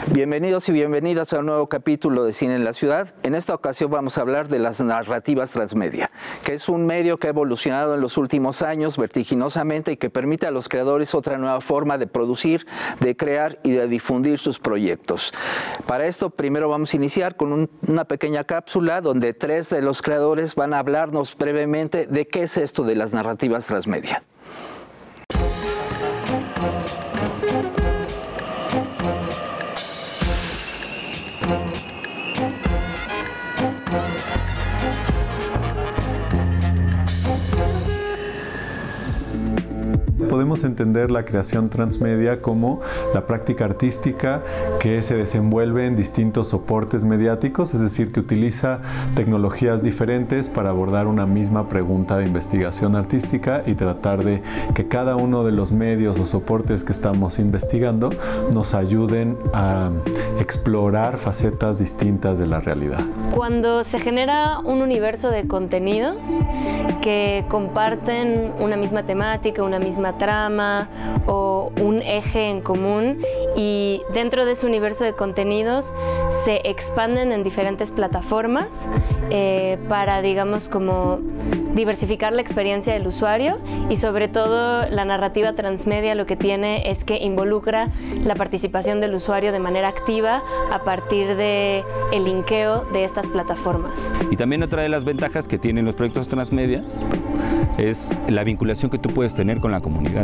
Bienvenidos y bienvenidas a un nuevo capítulo de Cine en la Ciudad. En esta ocasión vamos a hablar de las narrativas transmedia, que es un medio que ha evolucionado en los últimos años vertiginosamente y que permite a los creadores otra nueva forma de producir, de crear y de difundir sus proyectos. Para esto, primero vamos a iniciar con una pequeña cápsula donde tres de los creadores van a hablarnos brevemente de qué es esto de las narrativas transmedia. Podemos entender la creación transmedia como la práctica artística que se desenvuelve en distintos soportes mediáticos, es decir, que utiliza tecnologías diferentes para abordar una misma pregunta de investigación artística y tratar de que cada uno de los medios o soportes que estamos investigando nos ayuden a explorar facetas distintas de la realidad. Cuando se genera un universo de contenidos que comparten una misma temática, una misma trama o un eje en común, y dentro de ese universo de contenidos se expanden en diferentes plataformas para, digamos, como diversificar la experiencia del usuario, y sobre todo la narrativa transmedia lo que tiene es que involucra la participación del usuario de manera activa a partir del linkeo de estas plataformas. Y también otra de las ventajas que tienen los proyectos transmedia es la vinculación que tú puedes tener con la comunidad.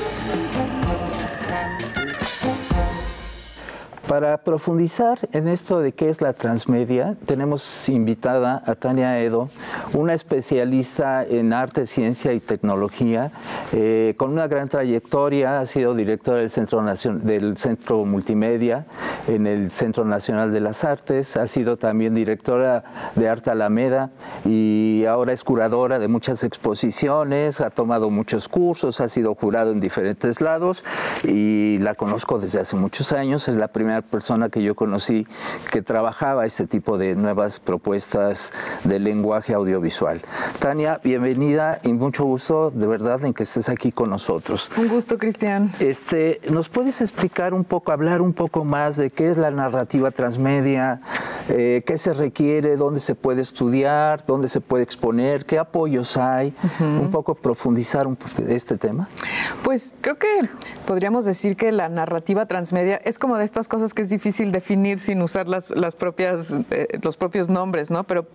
Para profundizar en esto de qué es la transmedia, tenemos invitada a Tania Edo, una especialista en arte, ciencia y tecnología, con una gran trayectoria. Ha sido directora del Centro Multimedia en el Centro Nacional de las Artes, ha sido también directora de Arte Alameda y ahora es curadora de muchas exposiciones, ha tomado muchos cursos, ha sido jurado en diferentes lados y la conozco desde hace muchos años. Es la primera persona que yo conocí que trabajaba este tipo de nuevas propuestas de lenguaje audiovisual. Tania, bienvenida y mucho gusto de verdad en que estés aquí con nosotros. Un gusto, Cristian. ¿Nos puedes explicar un poco, hablar un poco más de qué es la narrativa transmedia, qué se requiere, dónde se puede estudiar, dónde se puede exponer, qué apoyos hay? Un poco profundizar este tema. Pues creo que podríamos decir que la narrativa transmedia es como de estas cosas que es difícil definir sin usar los propios nombres, ¿no? Pero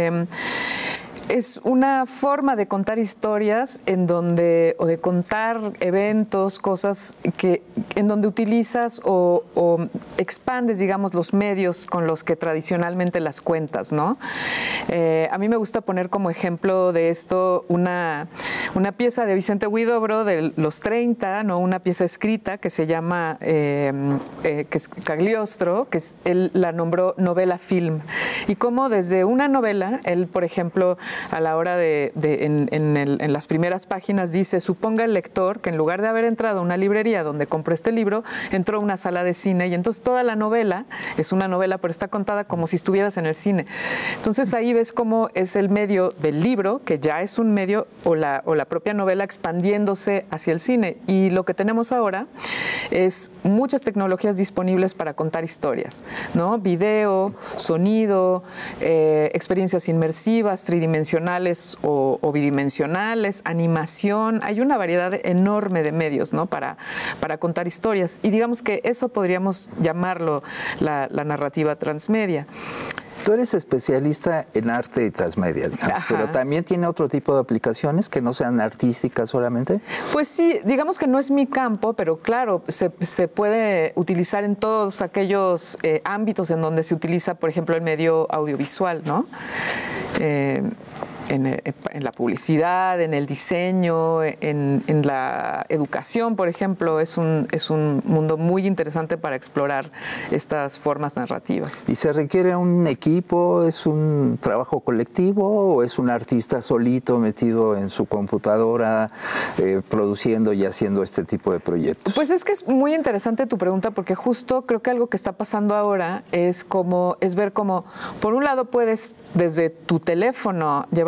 es una forma de contar historias o de contar eventos, cosas en donde utilizas o expandes, digamos, los medios con los que tradicionalmente las cuentas, ¿no? A mí me gusta poner como ejemplo de esto una pieza de Vicente Huidobro de los 30, ¿no? Una pieza escrita que se llama que es Cagliostro, que él la nombró novela film. Y cómo desde una novela, él, por ejemplo, a la hora en las primeras páginas dice: suponga el lector que en lugar de haber entrado a una librería donde compró este libro, entró a una sala de cine, y entonces toda la novela es una novela, pero está contada como si estuvieras en el cine. Entonces ahí ves cómo es el medio del libro, que ya es un medio, o la propia novela expandiéndose hacia el cine. Y lo que tenemos ahora es muchas tecnologías disponibles para contar historias, ¿no? Video, sonido, experiencias inmersivas, tridimensionales o bidimensionales, animación. Hay una variedad enorme de medios, ¿no? para contar historias. Y digamos que eso podríamos llamarlo la narrativa transmedia. Tú eres especialista en arte y transmedia, digamos, pero también tiene otro tipo de aplicaciones que no sean artísticas solamente. Pues sí, digamos que no es mi campo, pero claro, se puede utilizar en todos aquellos ámbitos en donde se utiliza, por ejemplo, el medio audiovisual, ¿no? En la publicidad, en el diseño, en la educación, por ejemplo, es un mundo muy interesante para explorar estas formas narrativas. ¿Y se requiere un equipo? ¿Es un trabajo colectivo o es un artista solito metido en su computadora produciendo y haciendo este tipo de proyectos? Pues es que es muy interesante tu pregunta, porque justo creo que algo que está pasando ahora es ver cómo, por un lado, puedes desde tu teléfono llevar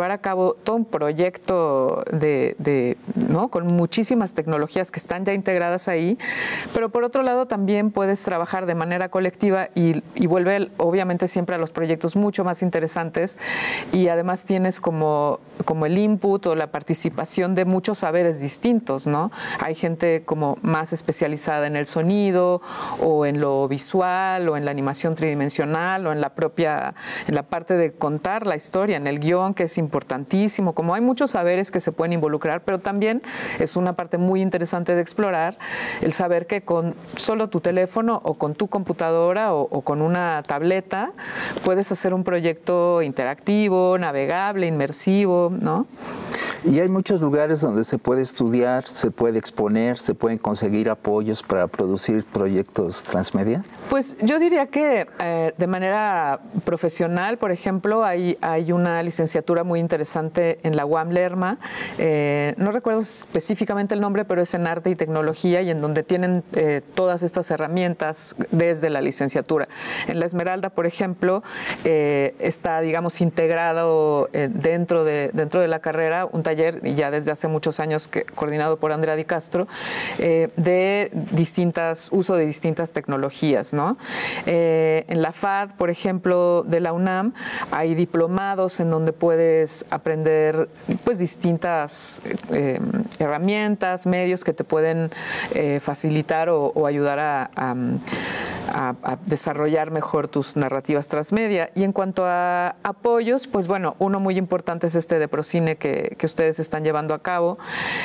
llevar a cabo todo un proyecto ¿no? con muchísimas tecnologías que están ya integradas ahí, pero por otro lado también puedes trabajar de manera colectiva y vuelve obviamente siempre a los proyectos mucho más interesantes, y además tienes como el input o la participación de muchos saberes distintos, ¿no? Hay gente como más especializada en el sonido o en lo visual o en la animación tridimensional o en la parte de contar la historia, en el guión, que es importantísimo. Como hay muchos saberes que se pueden involucrar, pero también es una parte muy interesante de explorar el saber que con solo tu teléfono o con tu computadora o con una tableta puedes hacer un proyecto interactivo, navegable, inmersivo, ¿no? Y hay muchos lugares donde se puede estudiar, se puede exponer, se pueden conseguir apoyos para producir proyectos transmedia. Pues yo diría que de manera profesional, por ejemplo, hay una licenciatura muy interesante en la UAM Lerma. No recuerdo específicamente el nombre, pero es en arte y tecnología, y en donde tienen todas estas herramientas desde la licenciatura. En la Esmeralda, por ejemplo, está, digamos, integrado dentro de la carrera un taller, y ya desde hace muchos años coordinado por Andrea Di Castro, de uso de distintas tecnologías, ¿no? En la FAD, por ejemplo, de la UNAM, hay diplomados en donde puedes aprender pues distintas herramientas, medios que te pueden facilitar o ayudar a desarrollar mejor tus narrativas transmedia. Y en cuanto a apoyos, pues bueno, uno muy importante es este de Procine que ustedes están llevando a cabo,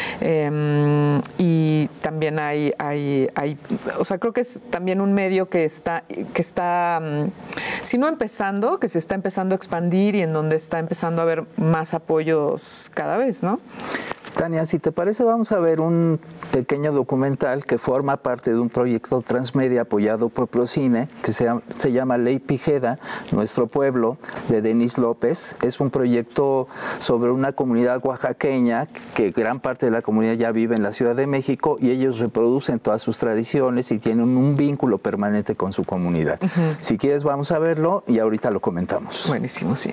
y también hay, o sea, creo que es también un medio que está, si no empezando, que se está empezando a expandir y en donde está empezando a haber más apoyos cada vez, ¿no? Tania, si te parece, vamos a ver un pequeño documental que forma parte de un proyecto transmedia apoyado por Procine, que se llama Ley Pijeda, Nuestro Pueblo, de Denis López. Es un proyecto sobre una comunidad oaxaqueña, que gran parte de la comunidad ya vive en la Ciudad de México, y ellos reproducen todas sus tradiciones y tienen un vínculo permanente con su comunidad. Si quieres, vamos a verlo y ahorita lo comentamos. Buenísimo, sí.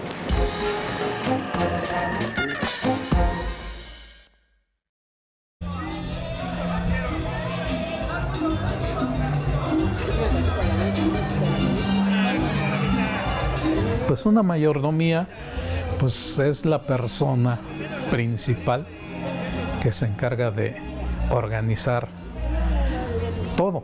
Pues una mayordomía pues es la persona principal que se encarga de organizar todo.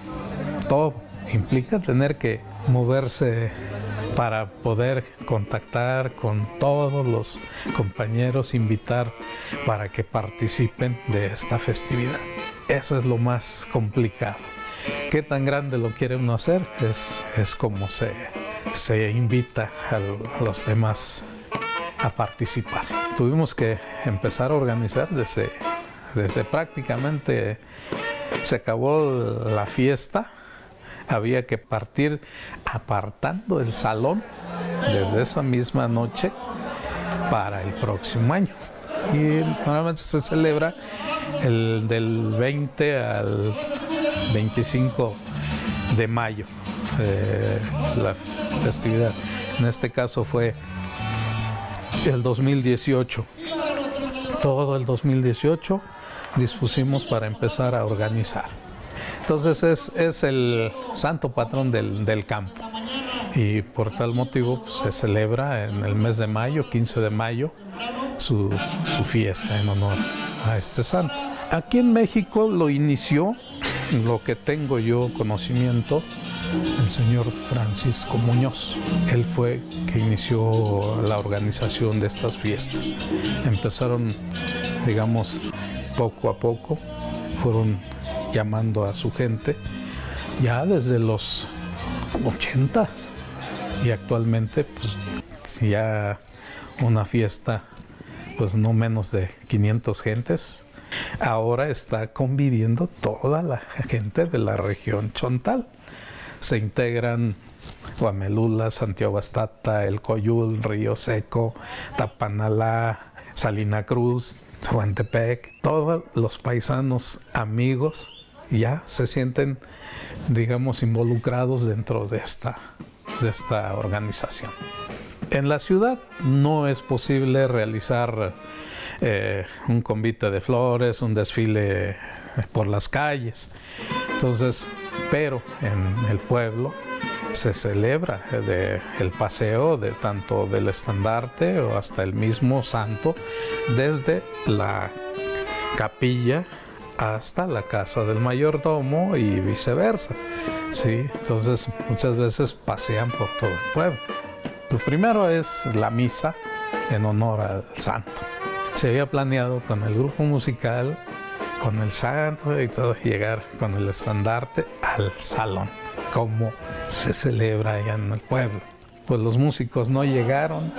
Implica tener que moverse para poder contactar con todos los compañeros, invitar para que participen de esta festividad. Eso es lo más complicado. ¿Qué tan grande lo quiere uno hacer? Es como se invita a los demás a participar. Tuvimos que empezar a organizar desde prácticamente se acabó la fiesta. Había que partir apartando el salón desde esa misma noche para el próximo año. Y normalmente se celebra del 20 al 25 de mayo. La festividad. En este caso fue el 2018. Todo el 2018 dispusimos para empezar a organizar. Entonces es el santo patrón del campo. Y por tal motivo pues, se celebra en el mes de mayo, 15 de mayo, su fiesta en honor a este santo. Aquí en México lo inició, lo que tengo yo conocimiento, el señor Francisco Muñoz. Él fue que inició la organización de estas fiestas. Empezaron, digamos, poco a poco, fueron llamando a su gente ya desde los 80 y actualmente pues ya una fiesta pues no menos de 500 gentes. Ahora está conviviendo toda la gente de la región Chontal. Se integran Guamelula, Santiago Astata, El Coyul, Río Seco, Tapanalá, Salina Cruz, Huantepec. Todos los paisanos amigos ya se sienten, digamos, involucrados dentro de esta organización. En la ciudad no es posible realizar un convite de flores, un desfile por las calles. Entonces, pero en el pueblo se celebra el paseo tanto del estandarte o hasta el mismo santo, desde la capilla hasta la casa del mayordomo y viceversa. Sí, entonces muchas veces pasean por todo el pueblo. Lo primero es la misa en honor al santo. Se había planeado con el grupo musical, con el santo y todo, llegar con el estandarte al salón, como se celebra allá en el pueblo. Pues los músicos no llegaron.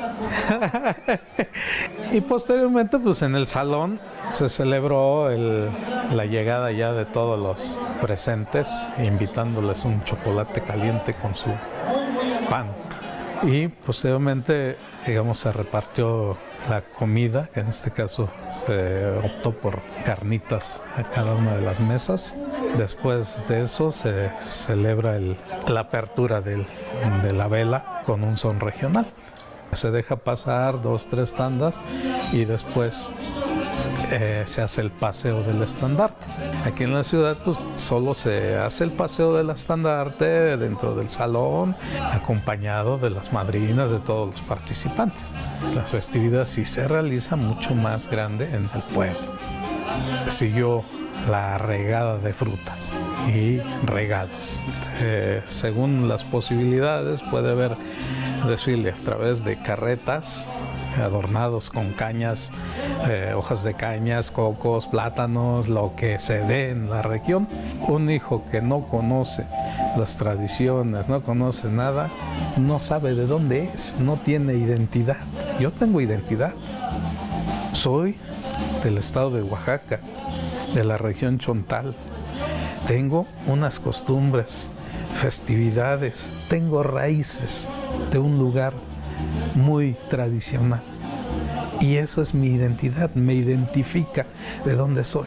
Y posteriormente, pues en el salón se celebró la llegada ya de todos los presentes, invitándoles un chocolate caliente con su pan. Y posteriormente, digamos, se repartió la comida, que en este caso se optó por carnitas a cada una de las mesas. Después de eso se celebra la apertura de la vela con un son regional. Se deja pasar 2, 3 tandas y después se hace el paseo del estandarte. Aquí en la ciudad pues solo se hace el paseo del estandarte dentro del salón, acompañado de las madrinas de todos los participantes. La festividad sí se realiza mucho más grande en el pueblo. Siguió la regada de frutas y regalos. Según las posibilidades puede haber desfile a través de carretas adornados con cañas, hojas de cañas, cocos, plátanos, lo que se dé en la región. Un hijo que no conoce las tradiciones, no conoce nada, no sabe de dónde es, no tiene identidad. Yo tengo identidad. Soy del estado de Oaxaca, de la región Chontal. Tengo unas costumbres, festividades, tengo raíces de un lugar muy tradicional. Y eso es mi identidad, me identifica de dónde soy.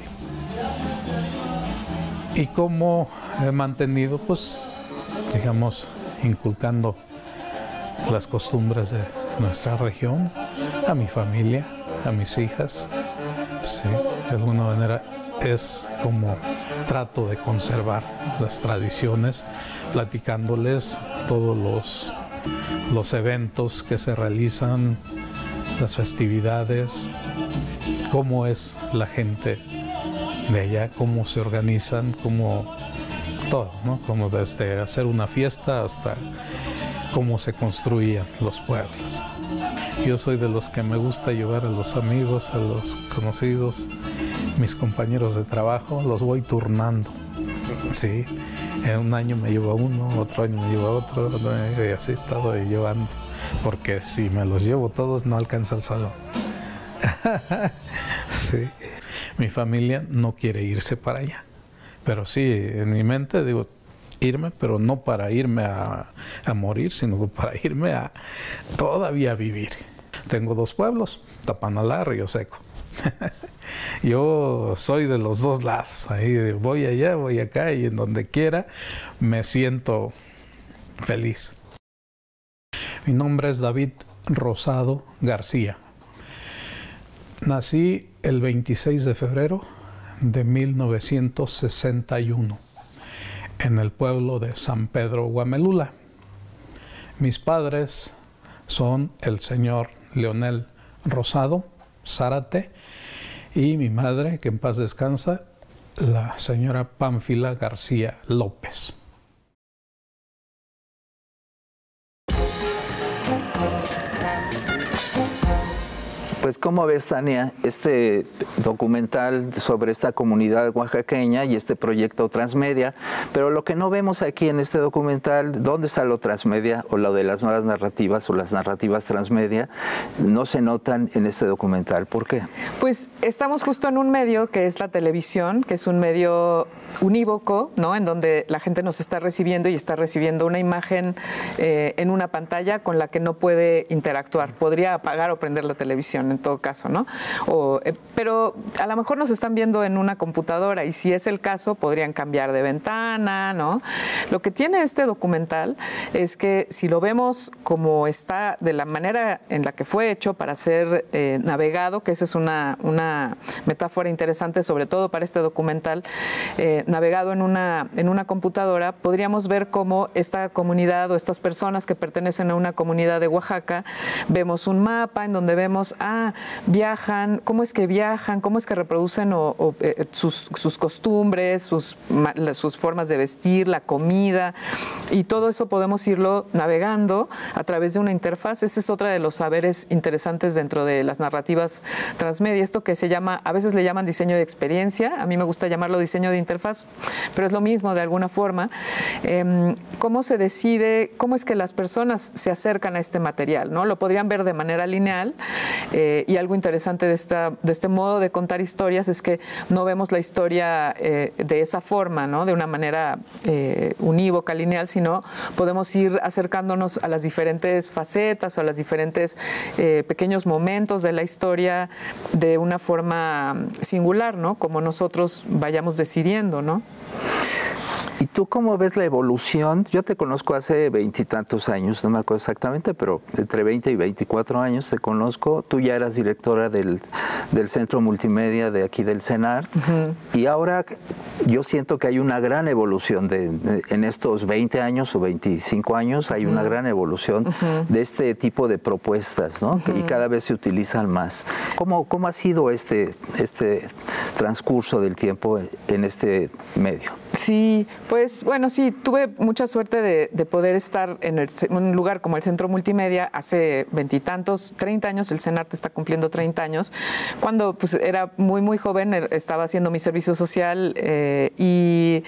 Y cómo he mantenido, pues, digamos, inculcando las costumbres de nuestra región, a mi familia, a mis hijas. Sí, de alguna manera es como trato de conservar las tradiciones, platicándoles todos los eventos que se realizan, las festividades, cómo es la gente de allá, cómo se organizan, cómo todo, ¿no? Como desde hacer una fiesta hasta cómo se construían los pueblos. Yo soy de los que me gusta llevar a los amigos, a los conocidos, mis compañeros de trabajo, los voy turnando. Sí, en un año me llevo a uno, otro año me llevo a otro, y así he estado llevando, porque si me los llevo todos no alcanza el salón. Sí, mi familia no quiere irse para allá, pero sí, en mi mente digo, irme, pero no para irme a morir, sino para irme a todavía vivir. Tengo 2 pueblos, Tapanalá, Río Seco. Yo soy de los 2 lados, ahí voy allá, voy acá y en donde quiera me siento feliz. Mi nombre es David Rosado García. Nací el 26 de febrero de 1961 en el pueblo de San Pedro Guamelula. Mis padres son el señor Leonel Rosado Zárate y mi madre, que en paz descansa, la señora Pánfila García López. Pues ¿cómo ves, Tania, este documental sobre esta comunidad oaxaqueña y este proyecto transmedia? Pero lo que no vemos aquí en este documental, ¿dónde está lo transmedia o lo de las nuevas narrativas o las narrativas transmedia? No se notan en este documental. ¿Por qué? Pues estamos justo en un medio que es la televisión, que es un medio unívoco, ¿no? En donde la gente nos está recibiendo y está recibiendo una imagen en una pantalla con la que no puede interactuar. Podría apagar o prender la televisión. en todo caso, ¿no? Pero a lo mejor nos están viendo en una computadora y si es el caso podrían cambiar de ventana, ¿no? Lo que tiene este documental es que si lo vemos como está, de la manera en la que fue hecho para ser navegado, que esa es una metáfora interesante sobre todo para este documental, navegado en una computadora, podríamos ver cómo esta comunidad o estas personas que pertenecen a una comunidad de Oaxaca, vemos un mapa en donde vemos, viajan, cómo es que reproducen sus costumbres, sus formas de vestir, la comida, y todo eso podemos irlo navegando a través de una interfaz. Ese es otro de los saberes interesantes dentro de las narrativas transmedia, esto que se llama, a veces le llaman diseño de experiencia, a mí me gusta llamarlo diseño de interfaz, pero es lo mismo de alguna forma. ¿Cómo se decide, cómo es que las personas se acercan a este material, ¿no? Lo podrían ver de manera lineal, y algo interesante de este modo de contar historias es que no vemos la historia de esa forma, ¿no? De una manera unívoca, lineal, sino podemos ir acercándonos a las diferentes facetas o a los diferentes pequeños momentos de la historia de una forma singular, ¿no? Como nosotros vayamos decidiendo, ¿no? ¿Y tú cómo ves la evolución? Yo te conozco hace 20 y tantos años, no me acuerdo exactamente, pero entre 20 y 24 años te conozco. Tú ya eras directora del Centro Multimedia de aquí del CENART, y ahora yo siento que hay una gran evolución en estos 20 años o 25 años, hay una gran evolución de este tipo de propuestas, ¿no? Y cada vez se utilizan más. ¿Cómo ha sido este transcurso del tiempo en este medio? Sí, pues bueno, sí, tuve mucha suerte de poder estar en un lugar como el Centro Multimedia hace 20 y tantos, 30 años, el CENART está cumpliendo 30 años, cuando pues era muy, muy joven, estaba haciendo mi servicio social y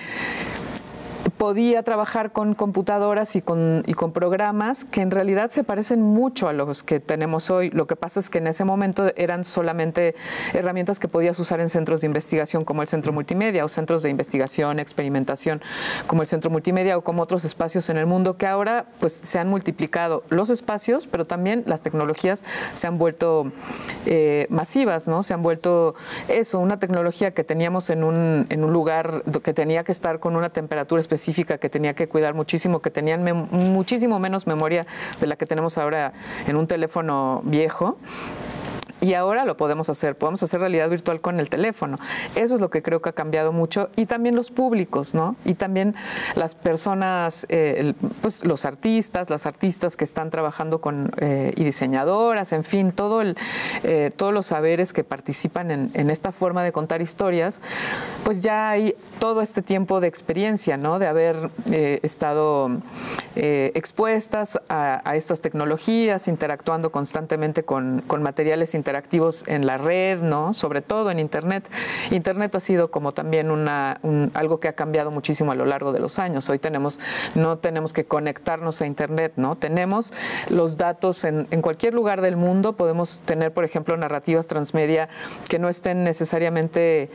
podía trabajar con computadoras y con programas que en realidad se parecen mucho a los que tenemos hoy. Lo que pasa es que en ese momento eran solamente herramientas que podías usar en centros de investigación como el Centro Multimedia, o centros de investigación, experimentación como el Centro Multimedia, o como otros espacios en el mundo, que ahora pues se han multiplicado los espacios, pero también las tecnologías se han vuelto masivas, ¿no? Se han vuelto una tecnología que teníamos en un lugar que tenía que estar con una temperatura específica, que tenía que cuidar muchísimo, que tenían muchísimo menos memoria de la que tenemos ahora en un teléfono viejo. Y ahora lo podemos hacer realidad virtual con el teléfono. Eso es lo que creo que ha cambiado mucho. Y también los públicos, ¿no? Y también las personas, pues los artistas, las artistas que están trabajando y diseñadoras, en fin, todos los saberes que participan en esta forma de contar historias, pues ya hay todo este tiempo de experiencia, ¿no? De haber estado expuestas a estas tecnologías, interactuando constantemente con materiales interactivos en la red, ¿no? Sobre todo en Internet. Internet ha sido como también algo que ha cambiado muchísimo a lo largo de los años. Hoy no tenemos que conectarnos a Internet, ¿no? Tenemos los datos en cualquier lugar del mundo. Podemos tener, por ejemplo, narrativas transmedia que no estén necesariamente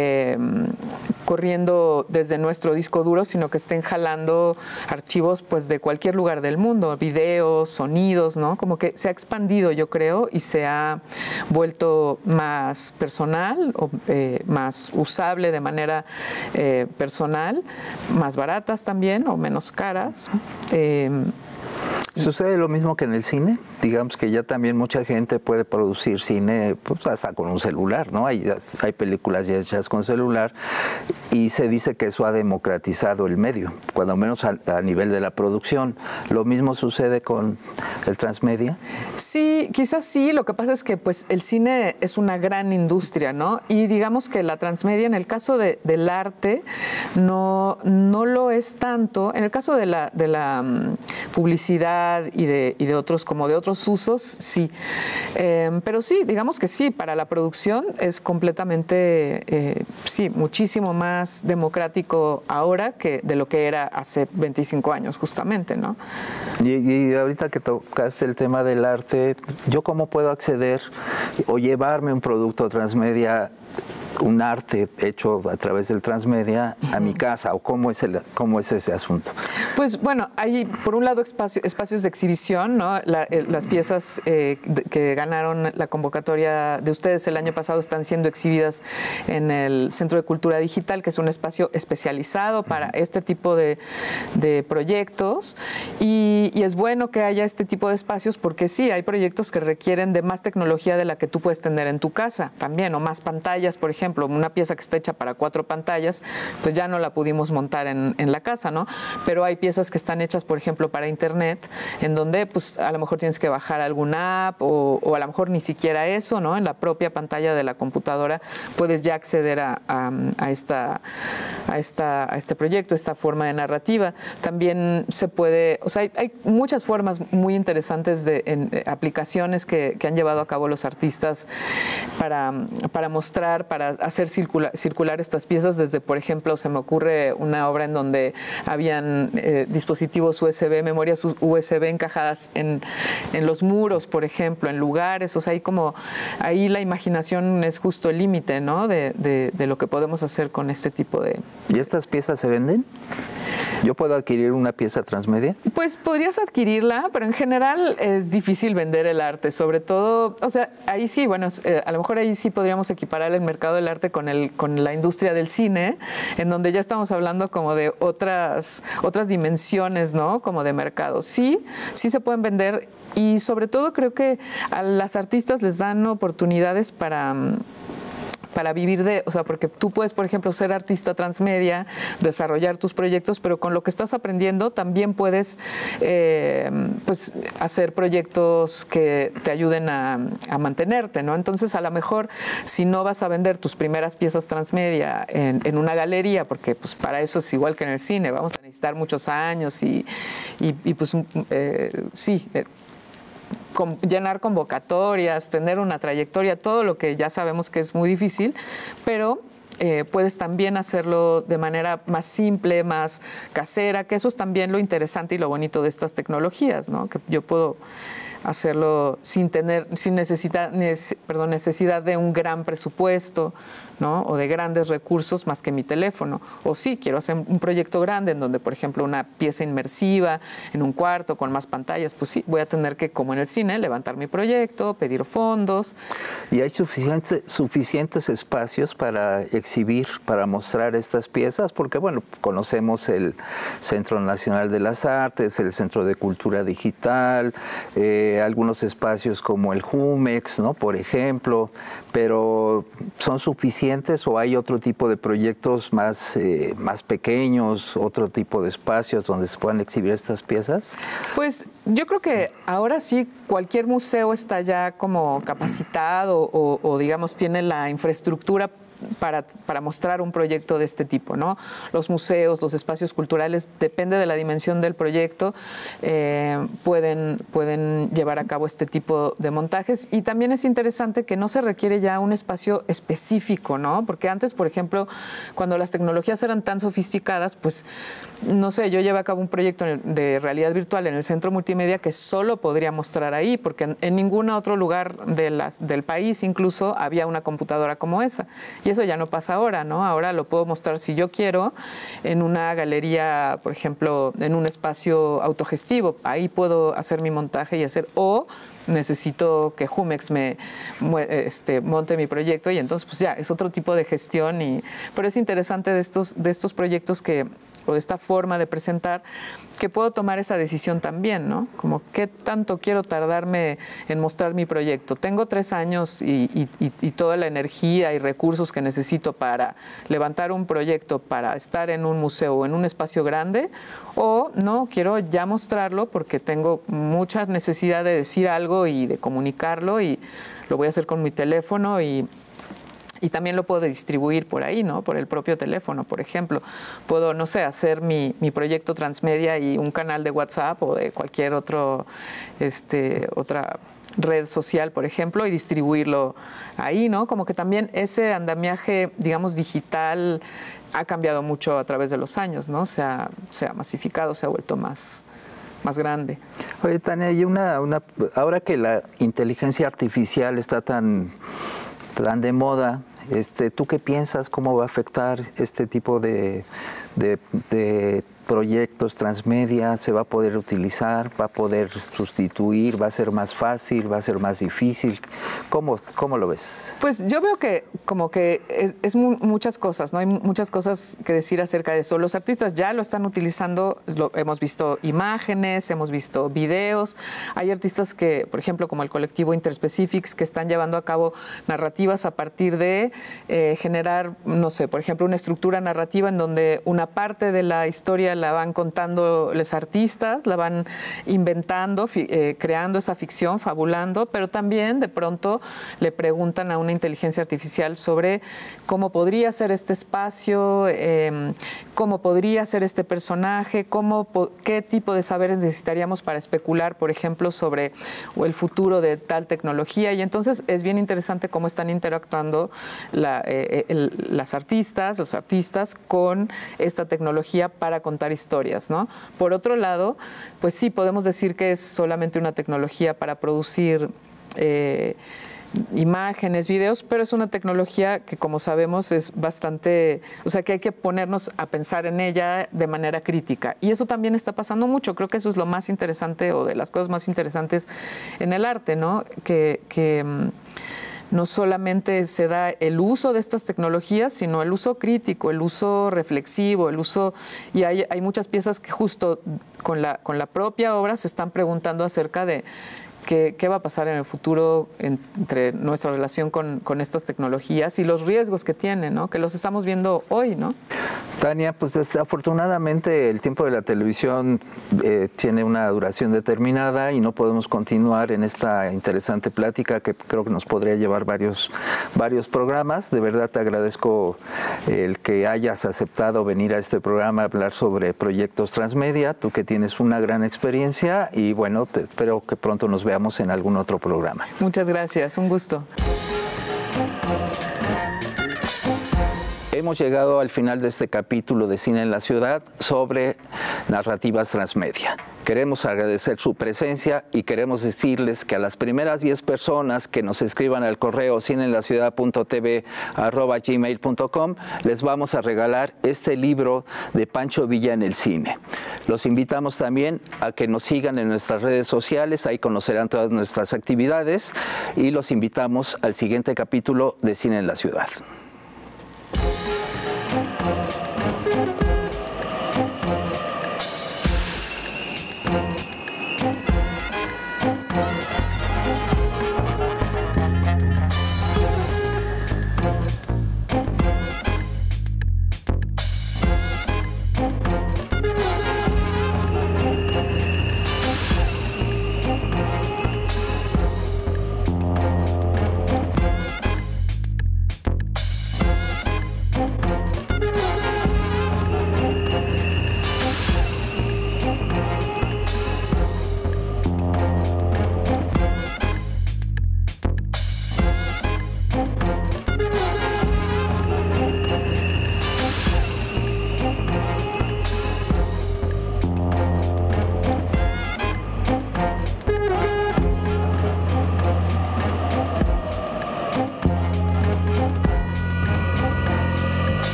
corriendo desde nuestro disco duro, sino que estén jalando archivos pues de cualquier lugar del mundo, videos, sonidos, ¿no? Como que se ha expandido, yo creo, y se ha vuelto más personal, o más usable de manera personal, más baratas también o menos caras. ¿Sucede lo mismo que en el cine? Digamos que ya también mucha gente puede producir cine pues, hasta con un celular, ¿no? Hay películas ya hechas con celular y se dice que eso ha democratizado el medio, cuando menos a nivel de la producción. ¿Lo mismo sucede con el transmedia? Sí, quizás sí. Lo que pasa es que pues, el cine es una gran industria, ¿no? Y digamos que la transmedia, en el caso del arte, no lo es tanto. En el caso de la publicidad y de otros, como de otros usos, sí. Pero sí, digamos que sí, para la producción es completamente, sí, muchísimo más democrático ahora que de lo que era hace 25 años, justamente, ¿no? Y ahorita que tocaste el tema del arte, ¿yo cómo puedo acceder o llevarme un producto transmedia, un arte hecho a través del transmedia a mi casa, o cómo es ese asunto? Pues bueno, hay por un lado espacios de exhibición, ¿no? Las piezas que ganaron la convocatoria de ustedes el año pasado están siendo exhibidas en el Centro de Cultura Digital, que es un espacio especializado para este tipo de proyectos, y es bueno que haya este tipo de espacios porque sí, hay proyectos que requieren de más tecnología de la que tú puedes tener en tu casa también, o más pantallas, por ejemplo, una pieza que está hecha para 4 pantallas, pues ya no la pudimos montar en la casa, ¿no? Pero hay piezas que están hechas, por ejemplo, para internet, en donde pues a lo mejor tienes que bajar alguna app o a lo mejor ni siquiera eso, ¿no? En la propia pantalla de la computadora puedes ya acceder a este proyecto, esta forma de narrativa. También se puede, o sea, hay muchas formas muy interesantes de aplicaciones que han llevado a cabo los artistas para mostrar, para hacer circular estas piezas. Desde, por ejemplo, se me ocurre una obra en donde habían dispositivos USB, memorias USB encajadas en los muros, por ejemplo, en lugares. O sea, ahí la imaginación es justo el límite, ¿no? De lo que podemos hacer con este tipo de... ¿Y estas piezas se venden? ¿Yo puedo adquirir una pieza transmedia? Pues podrías adquirirla, pero en general es difícil vender el arte, sobre todo, o sea, ahí sí, bueno, a lo mejor ahí sí podríamos equiparar el mercado del arte con la industria del cine, en donde ya estamos hablando como de otras dimensiones, ¿no? Como de mercado. Sí se pueden vender, y sobre todo creo que a las artistas les dan oportunidades para vivir o sea, porque tú puedes, por ejemplo, ser artista transmedia, desarrollar tus proyectos, pero con lo que estás aprendiendo también puedes pues hacer proyectos que te ayuden a mantenerte, ¿no? Entonces, a lo mejor, si no vas a vender tus primeras piezas transmedia en una galería, porque pues para eso es igual que en el cine, vamos a necesitar muchos años y pues sí, llenar convocatorias, tener una trayectoria, todo lo que ya sabemos que es muy difícil, pero puedes también hacerlo de manera más simple, más casera, que eso es también lo interesante y lo bonito de estas tecnologías, ¿no? Que yo puedo hacerlo sin necesidad de un gran presupuesto, ¿no? O de grandes recursos más que mi teléfono. O sí, quiero hacer un proyecto grande en donde, por ejemplo, una pieza inmersiva en un cuarto con más pantallas, pues sí, voy a tener que, como en el cine, levantar mi proyecto, pedir fondos. ¿Y hay suficientes espacios para exhibir, para mostrar estas piezas? Porque, bueno, conocemos el Centro Nacional de las Artes, el Centro de Cultura Digital, algunos espacios como el Jumex, ¿no? Por ejemplo, pero ¿son suficientes o hay otro tipo de proyectos más pequeños, otro tipo de espacios donde se puedan exhibir estas piezas? Pues yo creo que ahora sí cualquier museo está ya como capacitado o digamos tiene la infraestructura para mostrar un proyecto de este tipo, ¿no? Los museos, los espacios culturales, depende de la dimensión del proyecto, pueden llevar a cabo este tipo de montajes. Y también es interesante que no se requiere ya un espacio específico, ¿no? Porque antes, por ejemplo, cuando las tecnologías eran tan sofisticadas, pues, no sé, yo llevé a cabo un proyecto de realidad virtual en el Centro Multimedia que solo podría mostrar ahí, porque en ningún otro lugar del país incluso había una computadora como esa. Y eso ya no pasa ahora, ¿no? Ahora lo puedo mostrar si yo quiero en una galería, por ejemplo, en un espacio autogestivo. Ahí puedo hacer mi montaje y o necesito que Jumex me monte mi proyecto y entonces pues ya es otro tipo de gestión. Pero es interesante de estos proyectos o de esta forma de presentar, que puedo tomar esa decisión también, ¿no? Como qué tanto quiero tardarme en mostrar mi proyecto. Tengo 3 años y toda la energía y recursos que necesito para levantar un proyecto, para estar en un museo o en un espacio grande, o no, quiero ya mostrarlo porque tengo mucha necesidad de decir algo y de comunicarlo y lo voy a hacer con mi teléfono y también lo puedo distribuir por ahí, ¿no? Por el propio teléfono, por ejemplo. Puedo, no sé, hacer mi proyecto transmedia y un canal de WhatsApp o de cualquier otra red social, por ejemplo, y distribuirlo ahí, ¿no? Como que también ese andamiaje, digamos, digital ha cambiado mucho a través de los años, ¿no? Se ha masificado, se ha vuelto más grande. Oye, Tania, y ahora que la inteligencia artificial está tan de moda, ¿tú qué piensas? ¿Cómo va a afectar este tipo de proyectos transmedia se va a poder utilizar, va a poder sustituir, va a ser más fácil, va a ser más difícil? ¿Cómo lo ves? Pues yo veo que como que es muchas cosas, ¿no? Hay muchas cosas que decir acerca de eso. Los artistas ya lo están utilizando, hemos visto imágenes, hemos visto videos. Hay artistas que, por ejemplo, como el colectivo Interspecifics, que están llevando a cabo narrativas a partir de generar, no sé, por ejemplo, una estructura narrativa en donde una parte de la historia la van contando los artistas, la van inventando, creando esa ficción, fabulando, pero también de pronto le preguntan a una inteligencia artificial sobre cómo podría ser este espacio, cómo podría ser este personaje, qué tipo de saberes necesitaríamos para especular, por ejemplo, sobre el futuro de tal tecnología. Y entonces es bien interesante cómo están interactuando los artistas con esta tecnología para contar historias, ¿no? Por otro lado, pues sí, podemos decir que es solamente una tecnología para producir imágenes, videos, pero es una tecnología que, como sabemos, es bastante, o sea, que hay que ponernos a pensar en ella de manera crítica. Y eso también está pasando mucho. Creo que eso es lo más interesante, o de las cosas más interesantes en el arte, ¿no? Que no solamente se da el uso de estas tecnologías, sino el uso crítico, el uso reflexivo, el uso... Y hay muchas piezas que justo con la propia obra se están preguntando acerca de qué va a pasar en el futuro entre nuestra relación con estas tecnologías y los riesgos que tienen, ¿no? Que los estamos viendo hoy, ¿no? Tania, pues desafortunadamente el tiempo de la televisión tiene una duración determinada y no podemos continuar en esta interesante plática que creo que nos podría llevar varios programas. De verdad te agradezco el que hayas aceptado venir a este programa a hablar sobre proyectos transmedia, tú que tienes una gran experiencia, y bueno, pues espero que pronto nos veamos en algún otro programa. Muchas gracias, un gusto. Hemos llegado al final de este capítulo de Cine en la Ciudad sobre narrativas transmedia. Queremos agradecer su presencia y queremos decirles que a las primeras 10 personas que nos escriban al correo cineenlaciudad.tv@gmail.com les vamos a regalar este libro de Pancho Villa en el cine. Los invitamos también a que nos sigan en nuestras redes sociales, ahí conocerán todas nuestras actividades, y los invitamos al siguiente capítulo de Cine en la Ciudad.